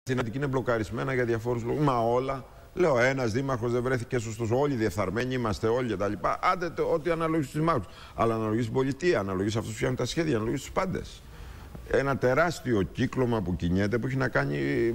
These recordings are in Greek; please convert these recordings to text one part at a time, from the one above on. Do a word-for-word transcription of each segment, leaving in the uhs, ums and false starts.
Συναντική είναι μπλοκαρισμένα για διαφόρους λόγους. Μα όλα. Λέω, ένας δήμαρχος δεν βρέθηκε σωστός. Όλοι διεφθαρμένοι είμαστε, όλοι κτλ. Άντε το, ό,τι αναλογεί στους δημάρχους. Αλλά αναλογεί στην πολιτεία, αναλογεί σε αυτούς που φτιάχνουν τα σχέδια, αναλογεί στους πάντες. Ένα τεράστιο κύκλωμα που κινιέται που έχει να κάνει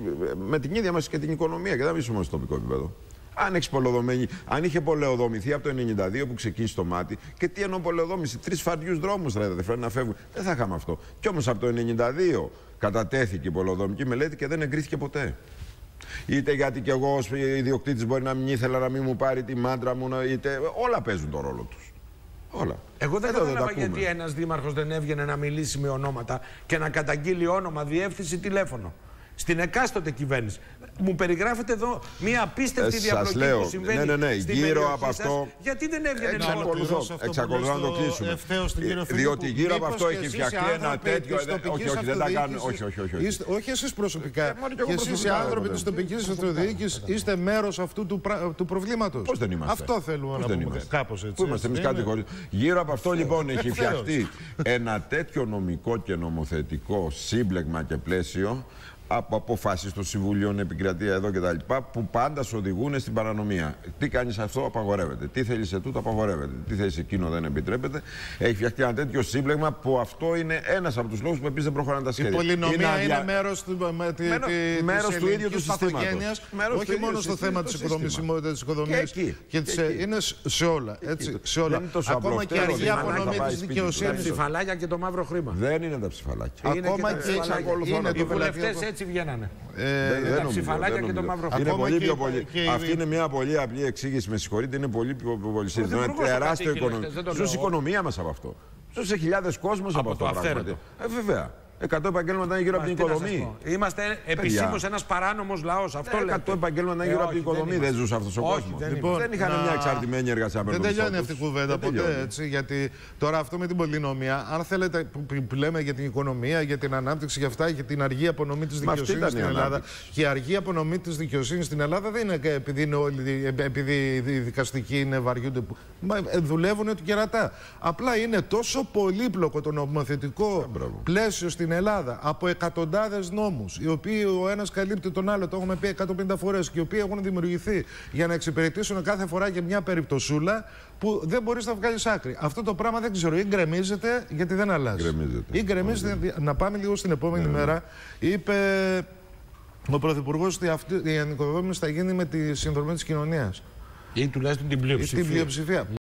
με την ίδια μας και την οικονομία. Και δεν μιλήσουμε στο τοπικό επίπεδο. Αν έχει πολεοδομηθεί, αν είχε πολεοδομηθεί από το ενενήντα δύο που ξεκίνησε το μάτι, και τι εννοώ πολεοδόμηση, τρεις φαριούς δρόμους θα έδωσε να φεύγουν. Δεν θα είχαμε αυτό. Κι όμως από το ενενήντα δύο κατατέθηκε η πολεοδομική μελέτη και δεν εγκρίθηκε ποτέ. Είτε γιατί κι εγώ ως ιδιοκτήτης μπορεί να μην ήθελα να μην μου πάρει τη μάντρα μου, είτε όλα παίζουν τον ρόλο τους. Όλα. Εγώ δεν κατάλαβα γιατί ένας δήμαρχος δεν έβγαινε να μιλήσει με ονόματα και να καταγγείλει όνομα, διεύθυνση, τηλέφωνο. Στην εκάστοτε κυβέρνηση. Μου περιγράφετε εδώ μια απίστευτη ε, διαπλοκή λέω, που συμβαίνει. Ναι, ναι, ναι. Γύρω από αυτό. Γιατί δεν έβγαινε να εξακολουθώ να το κλείσουμε. Διότι γύρω από αυτό έχει φτιαχτεί ένα τέτοιο. Όχι, όχι, δεν τα κάνουν. Όχι, όχι, όχι. Όχι εσείς προσωπικά. Και εσείς οι άνθρωποι της τοπικής αυτοδιοίκησης είστε μέρος αυτού του προβλήματος. Πώς δεν είμαστε. Αυτό θέλουμε να πούμε. Κάπως έτσι. Πού είμαστε εμείς κατηγοροί. Γύρω από αυτό λοιπόν έχει φτιαχτεί ένα τέτοιο νομικό και νομοθετικό σύμπλεγμα και πλαίσιο από αποφάσεις των Συμβουλίων, επικρατεία εδώ κτλ. Που πάντα σε οδηγούν στην παρανομία. Τι κάνεις αυτό, απαγορεύεται. Τι θέλεις σε τούτο, απαγορεύεται. Τι θέλεις εκείνο, δεν επιτρέπεται. Έχει φτιαχτεί ένα τέτοιο σύμπλεγμα που αυτό είναι ένας από τους λόγους που επίσης δεν προχωράνε τα σχέδια. Η πολυνομία είναι, αδια... είναι μέρος του, με, τη, μέρο, τη, μέρος της του ίδιου του συστήματος. Όχι μόνο στο θέμα της οικοδομίας. Είναι σε όλα. Έτσι, σε όλα. Ακόμα και η αργή απονομή της δικαιοσύνης. Τα ψηφαλάκια και το μαύρο χρήμα. Δεν είναι τα ψηφαλάκια. Ακόμα και οι βουλευτές έτσι βγαίνανε. Ε, τα ψηφαλάκια και το μαύρο χρήμα. Είναι πολύ πιο πολύ. Αυτή είναι μια πολύ απλή εξήγηση. Με συγχωρείτε, είναι πολύ πιο πολύ σύντομη. Είναι τεράστιο οικονομία. Ζούσε η οικονομία μας από αυτό. Ζούσε χιλιάδες κόσμος από αυτό. Ε, βέβαια. Εκατό επαγγέλματα είναι γύρω από την οικοδομή. Είμαστε επισήμως ένας παράνομος λαός. Αυτό λέτε. Εκατό επαγγέλματα είναι γύρω από την οικοδομή. Δεν ζούσε αυτός ο κόσμος. Δεν είχαν μια εξαρτημένη εργασία. Δεν τελειώνει αυτή η κουβέντα ποτέ έτσι. Γιατί τώρα αυτό με την πολυνομία, αν θέλετε που λέμε για την οικονομία, για την ανάπτυξη, για αυτά, για την αργή απονομή της δικαιοσύνης στην Ελλάδα. Και η αργή απονομή της δικαιοσύνης στην Ελλάδα δεν είναι επειδή είναι όλοι, επειδή οι δικαστικοί είναι βαριούνται. Δουλεύουν του κερατά. Απλά είναι τόσο πολύπλοκο το νομοθετικό πλαίσιο στην Ελλάδα από εκατοντάδες νόμους, οι οποίοι ο ένας καλύπτει τον άλλο, το έχουμε πει εκατόν πενήντα φορές, και οι οποίοι έχουν δημιουργηθεί για να εξυπηρετήσουν κάθε φορά και μια περιπτωσούλα που δεν μπορείς να βγάλεις άκρη. Αυτό το πράγμα δεν ξέρω, ή γκρεμίζεται γιατί δεν αλλάζει. Ή γκρεμίζεται. Να πάμε λίγο στην επόμενη yeah. μέρα. Είπε ο Πρωθυπουργός ότι αυτή η ανοικοδόμηση θα γίνει με τη συνδρομή της κοινωνίας. Ή τουλάχιστον την πλειοψηφία. Την πλειοψηφία.